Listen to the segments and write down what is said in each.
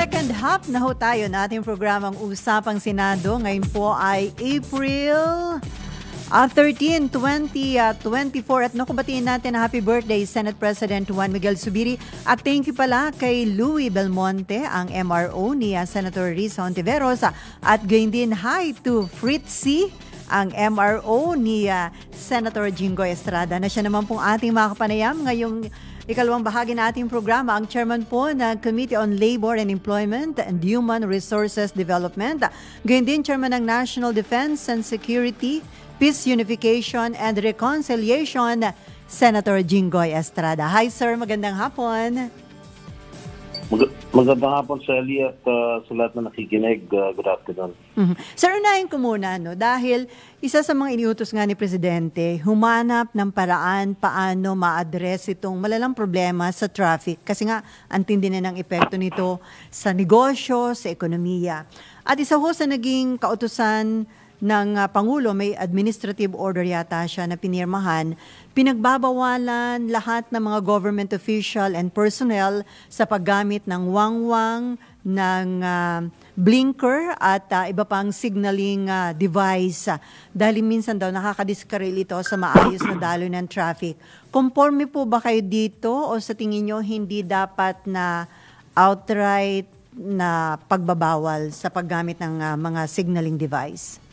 Second half na ho tayo na ating programang Usapang Senado. Ngayon po ay April 13, 2024. At nakubatiin natin na happy birthday Senate President Juan Miguel Zubiri. At thank you pala kay Louie Belmonte, ang MRO ni Senator Risa Hontiveros. At gayon din hi to Fritzy, ang MRO ni Senator Jinggoy Estrada, na siya naman pong ating mga kapanayam ngayong ikalawang bahagi na ating programa, ang chairman po ng Committee on Labor and Employment and Human Resources Development. Gayon din chairman ng National Defense and Security, Peace, Unification and Reconciliation, Senator Jinggoy Estrada. Hi sir, magandang hapon. Magandang hapon sa Ali at sa lahat na nakikinig. Good afternoon. Sir, unahin ko muna, dahil isa sa mga iniutos nga ni Presidente, humanap ng paraan paano ma-address itong malalang problema sa traffic. Kasi nga, antindi na ng epekto nito sa negosyo, sa ekonomiya. At isa ho sa naging kautusan ng Pangulo, may administrative order yata siya na pinirmahan, pinagbabawalan lahat ng mga government official and personnel sa paggamit ng wangwang, ng blinker at iba pang signaling device. Dahil minsan daw nakakadiskaril ito sa maayos na daloy ng traffic. Conforme po ba kayo dito o sa tingin nyo hindi dapat na outright na pagbabawal sa paggamit ng mga signaling device?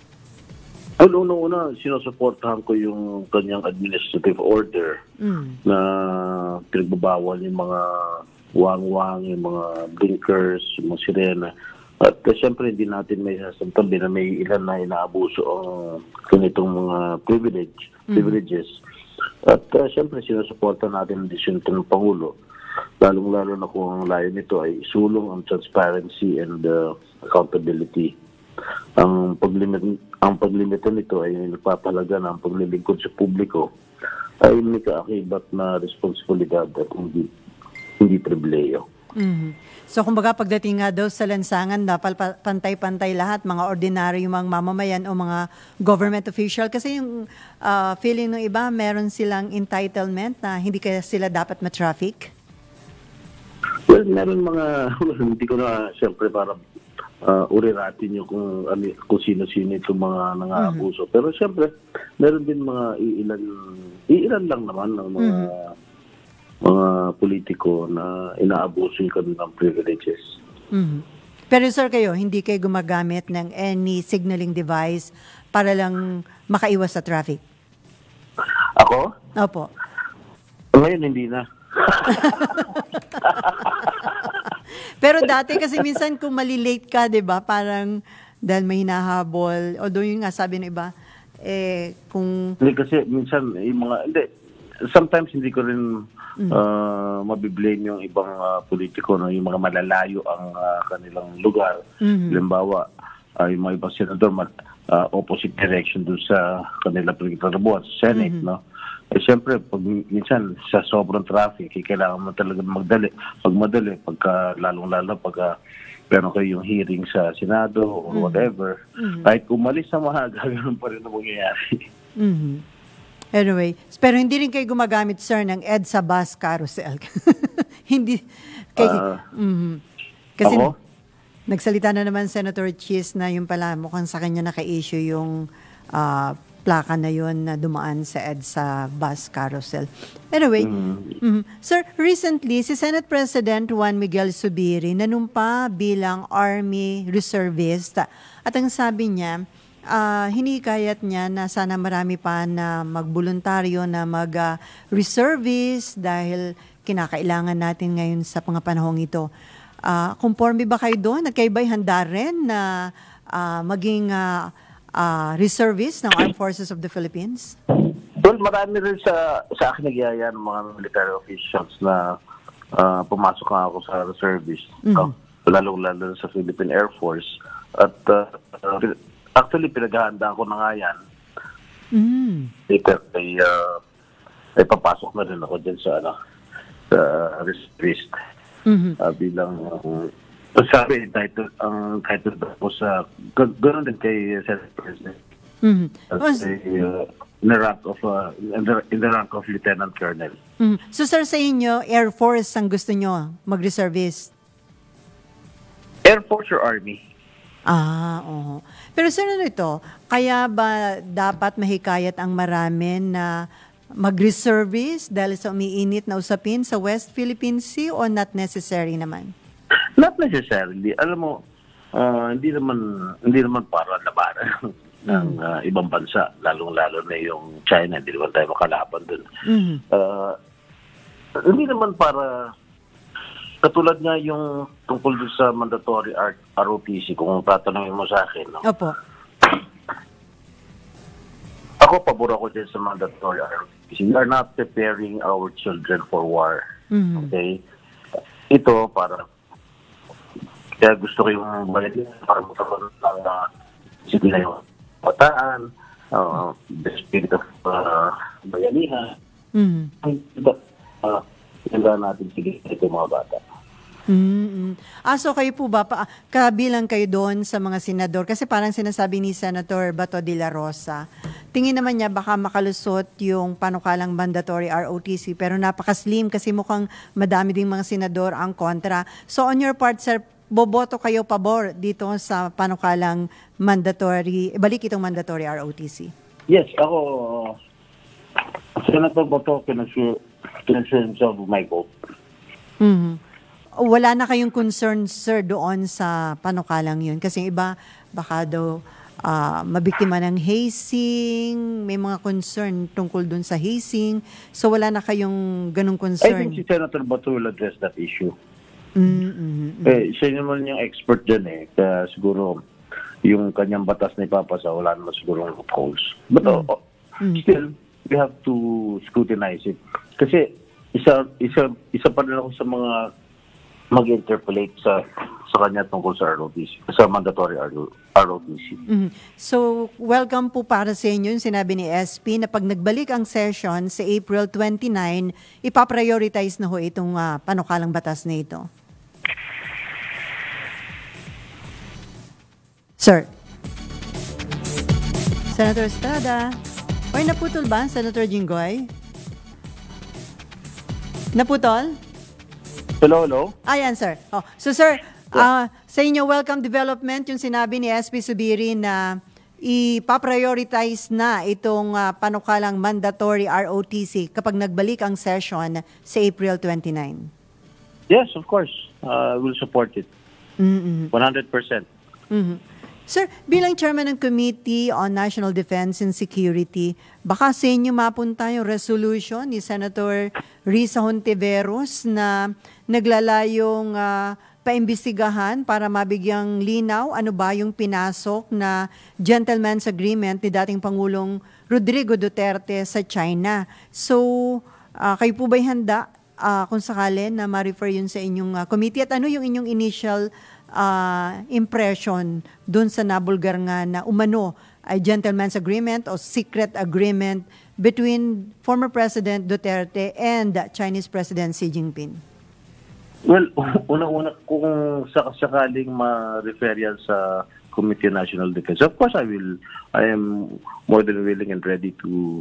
Una, sinusuportahan ko yung kanyang administrative order na pinagbabawal yung mga wang-wang, yung mga blinkers, yung mga sirena. At siyempre, hindi natin may sasantabi na may ilan na inaabuso ang ganitong mga privileges. At siyempre, sinusuportahan natin ang desisyon ng Pangulo. Lalong-lalo na kung ang layo nito ay isulong ang transparency and accountability. Ang paglimita nito ay nagpapalaga ng paglilingkod sa publiko ay may kaakibat na responsibilidad at hindi pribileyo. So kumbaga pagdating nga daw sa lansangan, dapat pantay-pantay lahat, mga ordinaryo, mga mamamayan o mga government official. Kasi yung feeling ng iba, meron silang entitlement na hindi kaya sila dapat ma-traffic? Well, meron mga, hindi ko na siyempre para uriratin nyo kung sino-sino itong mga nang-aabuso. Pero siyempre, meron din mga iilan lang naman ng mga politiko na inaabuso yung kanilang privileges. Pero sir, kayo, hindi kayo gumagamit ng any signaling device para lang makaiwas sa traffic? Ako? Opo. Ngayon, hindi na. Pero dati kasi minsan kung malilate ka, 'di ba? Parang dahil may hinahabol, although yung nga sabi ng iba, kung hindi kasi minsan sometimes hindi ko rin mabiblame yung ibang politiko, no, yung mga malalayo ang kanilang lugar. Halimbawa, yung mga ibang senador opposite direction dun sa kanilang pinagtatrabuhan sa Senate, no? Siyempre, pag minsan sa sobrang traffic, kailangan mo talaga magmadali lalong-lalo pag meron kayo yung hearing sa Senado or whatever. Kahit umalis sa maaga, ganoon pa rin ang mangyayari. Anyway, pero hindi rin kayo gumagamit, sir, ng EDSA bus carousel. Hindi. Kasi ako? Nagsalita na naman Senator Chis na yung pala mukhang sa kanya naka-issue yung plaka na yun na dumaan sa EDSA bus carousel. Anyway, sir, recently, si Senate President Juan Miguel Zubiri nanumpa bilang Army Reservist. At ang sabi niya, hinikayat niya na sana marami pa na magboluntaryo na mag-reservist dahil kinakailangan natin ngayon sa mga panahong ito. Conforme ba kayo doon? At kayo ba'y handa rin na maging reservist ng Armed Forces of the Philippines? Well, marami rin sa akin nagyaya ng mga military officials na pumasok nga ako sa reservist. Lalo sa Philippine Air Force. At actually, pinaghahandaan ko na nga yan. Later, ay papasok na rin ako dyan sa reservist. Bilang sabi, ang title po sa ganoon din kay Senate President. In the rank of Lieutenant Colonel. So sir, sa inyo, Air Force ang gusto nyo mag-reservist? Air Force or Army. Oo. Pero sir, ano ito? Kaya ba dapat mahikayat ang marami na mag-reservice dahil sa umiinit na usapin sa West Philippine Sea o not necessary naman? Not necessarily. Alam mo, hindi naman para labanan ng ibang bansa, lalong-lalo na yung China, hindi naman tayo makalaban dun. Hindi naman para, katulad nga yung tungkol dun sa mandatory ROTC, kung tatanungin mo sa akin. No? Opo. Ako, pabor ako dyan sa mandatory ROTC. We are not preparing our children for war. Okay? Ito, kaya gusto ko yung bayan para magkaroon ng sila yung pataan, the spirit of bayanihan. Ganda natin sige ito mga bata. So kayo po ba, kabilang kayo doon sa mga senador? Kasi parang sinasabi ni Senator Bato de la Rosa, tingin naman niya baka makalusot yung panukalang mandatory ROTC, pero napaka-slim kasi mukhang madami ding mga senador ang kontra. So on your part, sir, boboto kayo pabor dito sa panukalang balik itong mandatory ROTC? Yes, ako, Senator Bato, kinasure himself of my vote. Wala na kayong concern, sir, doon sa panukalang yun? Kasi iba, baka daw mabiktima ng hazing, may mga concern tungkol doon sa hazing. So wala na kayong ganong concern? I think si Senator Bato will address that issue. Siya naman yung expert dyan eh. Kaya siguro yung kanyang batas na ipapasa, wala naman siguro loopholes. But still, we have to scrutinize it. Kasi isa pa rin ako sa mga mag-interpolate sa kanya tungkol sa ROTC, sa mandatory ROTC. So, welcome po para sa inyo yung sinabi ni SP na pag nagbalik ang session sa April 29, ipaprioritize na ho itong panukalang batas na ito. Sir. Senator Estrada. Or naputol ba, Senator Jinggoy? Naputol? Hello? Ayan, sir. So, sir, sa inyo, welcome development, yung sinabi ni SP Subiri na ipaprioritize na itong panukalang mandatory ROTC kapag nagbalik ang session sa April 29. Yes, of course. We'll support it. 100%. Sir, bilang chairman ng Committee on National Defense and Security, baka sa inyo mapunta yung resolution ni Senator Risa Hontiveros na naglalayong paimbestigahan para mabigyang linaw ano ba yung pinasok na gentleman's agreement ni dating Pangulong Rodrigo Duterte sa China. So, kayo po ba'y handa kung sakali na ma-refer yun sa inyong committee? At ano yung inyong initial impression dun sa nabulgar nga na umano ay gentleman's agreement o secret agreement between former President Duterte and Chinese President Xi Jinping? Well, una-una kung sakaling ma-refer yan sa Committee on National Defense, of course I am more than willing and ready to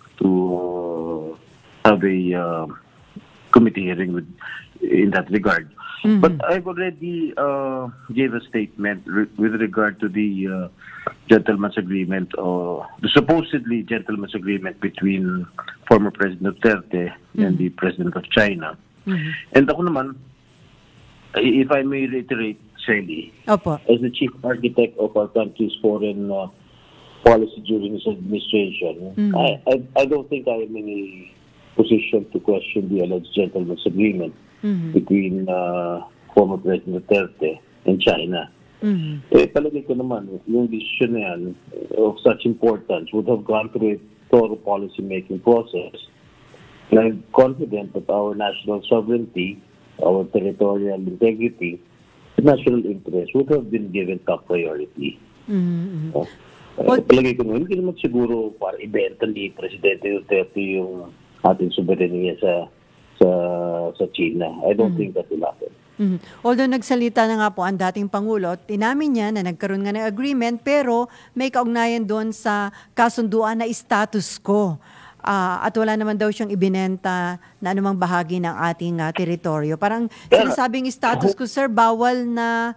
have a committee hearing in that regard. But I've already gave a statement with regard to the gentleman's agreement, or the supposedly gentleman's agreement between former President Duterte and the President of China. And ako naman, if I may reiterate, Sally, as the chief architect of our country's foreign policy during his administration, I don't think I am in a position to question the alleged gentleman's agreement between former President Duterte and China. Palagay ko naman, yung decision na yan of such importance would have gone through a thorough policy-making process. And I'm confident that our national sovereignty, our territorial integrity, and national interest would have been given top priority. Palagay ko naman, hindi naman siguro para ibenta ni Presidente Duterte yung ating soberanya sa China. I don't think that will happen. Although nagsalita na nga po ang dating Pangulo, tinamin niya na nagkaroon nga ng agreement pero may kaugnayan doon sa kasunduan na status quo. At wala naman daw siyang ibinenta na anumang bahagi ng ating teritoryo. Parang sinasabing status quo, sir, bawal na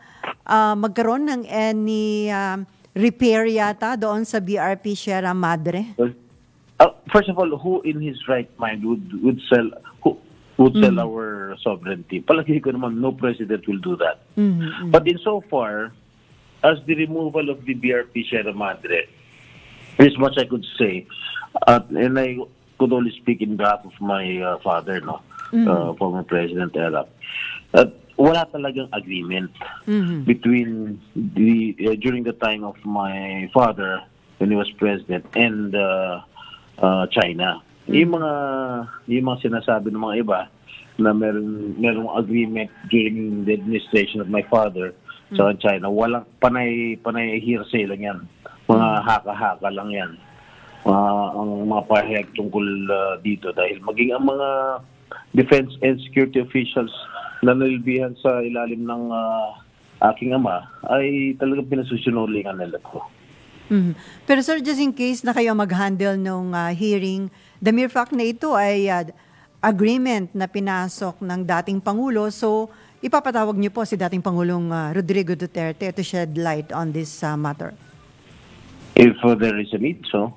magkaroon ng any repair yata doon sa BRP Sierra Madre? Well, first of all, who in his right mind would sell our sovereignty? Palagi ko naman, no president will do that. But insofar as the removal of the BRP Sierra Madre, this much I could say, and I could only speak in behalf of my father, former president-elect. Wala talagang agreement between during the time of my father when he was president and China. Yung mga sinasabi ng mga iba na merong agreement during the administration of my father sa China, walang panay hearsay lang yan. Mga haka-haka lang yan. Ang mga pahayag tungkol dito dahil maging ang mga defense and security officials na nalilbihan sa ilalim ng aking ama ay talagang pinasusunulingan nila ko. Pero sir, just in case na kayo mag-handle nung hearing, the mere fact na ito ay agreement na pinasok ng dating Pangulo, so ipapatawag niyo po si dating Pangulong Rodrigo Duterte to shed light on this matter? If there is a need, so.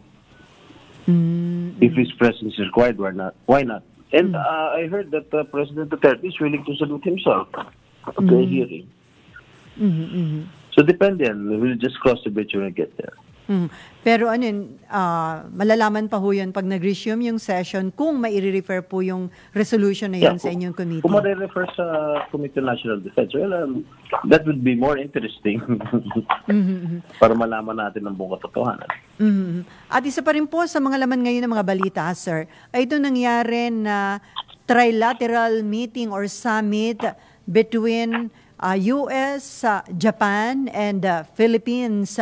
If his presence is required, why not? And I heard that President Duterte is willing to salute himself at the hearing. So depende yan. We'll just cross the bridge when we get there. Pero malalaman pa ho yun pag nag-resume yung session kung mai-refer po yung resolution na yun sa inyong committee. Kung ma-refer sa Committee on National Defense, well, that would be more interesting para malaman natin ang buong katotohanan. At isa pa rin po sa mga laman ngayon ng mga balita, sir, ay ito nangyari na trilateral meeting or summit between US, Japan, and Philippines.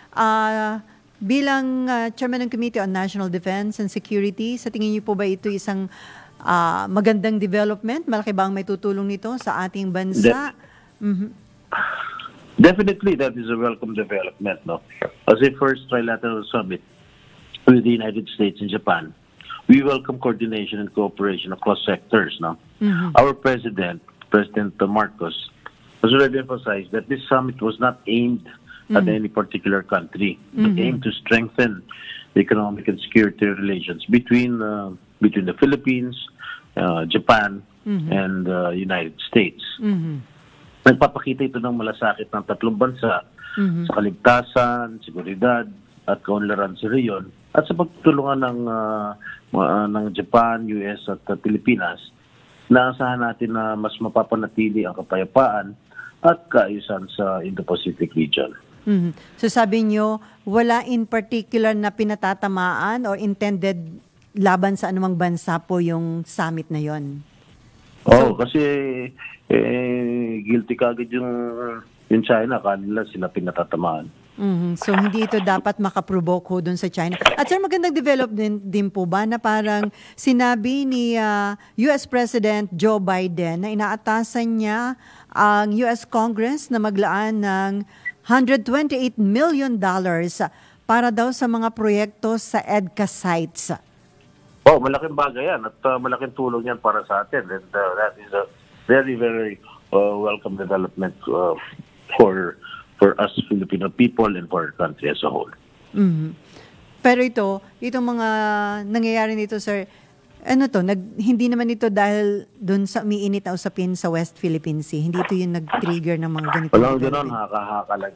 Bilang Chairman ng Committee on National Defense and Security, sa tingin niyo po ba ito isang magandang development? Malaki ba ang may tutulong nito sa ating bansa? Definitely, that is a welcome development. No? As a first trilateral summit with the United States and Japan, we welcome coordination and cooperation across sectors. No? Our President Marcos, has already emphasized that this summit was not aimed at any particular country, but aimed to strengthen the economic and security relations between the Philippines, Japan, and United States. Nagpapakita ito ng malasakit ng tatlong bansa sa kaligtasan, seguridad, at kaunlaran sa rehiyon, at sa pagtulungan ng Japan, US, at Pilipinas, naasahan natin na mas mapapanatili ang kapayapaan at kaayusan sa Indo-Pacific region. So sabi nyo, wala in particular na pinatatamaan o intended laban sa anumang bansa po yung summit na yon? Kasi guilty kagad yung China, kanila sila pinatatamaan. So hindi ito dapat makaprovoke ho dun sa China. At sir, magandang development din po ba na parang sinabi ni US President Joe Biden na inaatasan niya ang US Congress na maglaan ng $128 million para daw sa mga proyekto sa EDCA sites. Malaking bagay yan at malaking tulong yan para sa atin. And that is a very, very welcome development for us Filipino people and for our country as a whole. Pero itong mga nangyayari nito, sir, hindi naman ito dahil doon sa umiinit na usapin sa West Philippine Sea. Hindi ito yung nag-trigger ng mga ganito. Walang gano'n, haka-haka lang.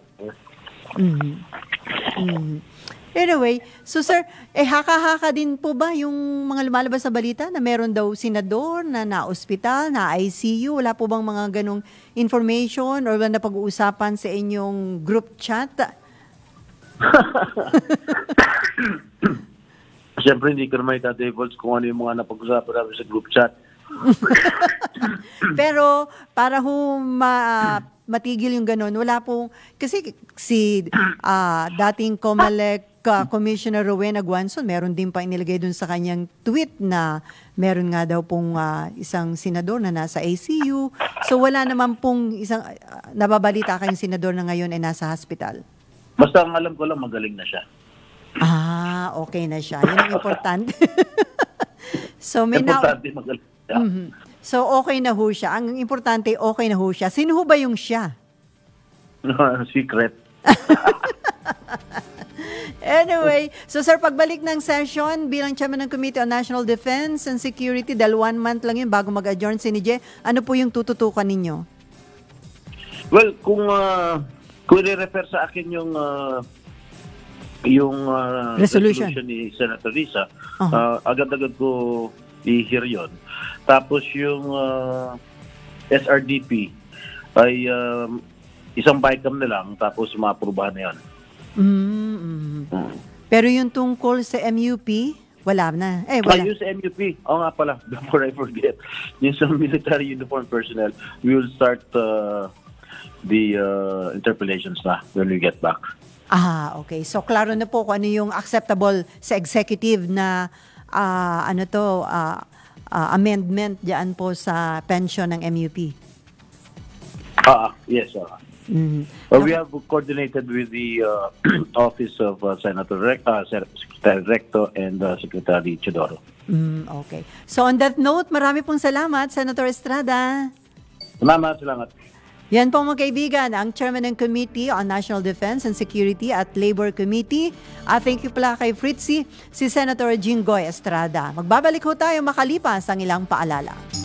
Anyway, so sir, haka-haka din po ba yung mga lumalabas sa balita na meron daw senador na na-ospital, na ICU? Wala po bang mga ganong information or na pag-uusapan sa inyong group chat? Siyempre, hindi ko naman ita-tables kung ano yung mga napag-usapan namin sa group chat. Pero para matigil yung ganun, wala pong, kasi si dating COMELEC Commissioner Rowena Guanzon, meron din pa inilagay dun sa kanyang tweet na meron nga daw pong isang senador na nasa ICU. So wala naman pong isang, nababalita kayong senador na ngayon ay nasa hospital. Basta ang alam ko lang, magaling na siya. Okay na siya. Yun ang importante. So importante magaling siya. So okay na ho siya. Ang importante, okay na ho siya. Sino ho ba yung siya? Secret. Anyway, so sir, pagbalik ng session bilang chairman ng Committee on National Defense and Security, dahil 1 month lang yun bago mag-adjourn si NIJE, ano po yung tututukan ninyo? Well, kung i-refer sa akin yung resolution ni Senator Risa, agad-agad ko i-hear yun. Tapos yung SRDP ay isang BICAM na lang, tapos maaprubahan na yan. Pero yung tungkol sa MUP, wala na. Wala. Yung sa MUP, nga pala, before I forget, yung sa military uniform personnel, we will start the interpellations na when we get back. Okay. So, klaro na po kung ano yung acceptable sa executive na amendment dyan po sa pension ng MUP. Yes. We have coordinated with the office of Secretary Recto and Secretary Chidoro. Okay. So on that note, marami pong salamat, Senator Estrada. Salamat. Yan po mga kaibigan, ang Chairman ng Committee on National Defense and Security at Labor Committee. Thank you pala kay Fritzy, si Senator Jinggoy Estrada. Magbabalik ho tayo makalipas ang ilang paalala.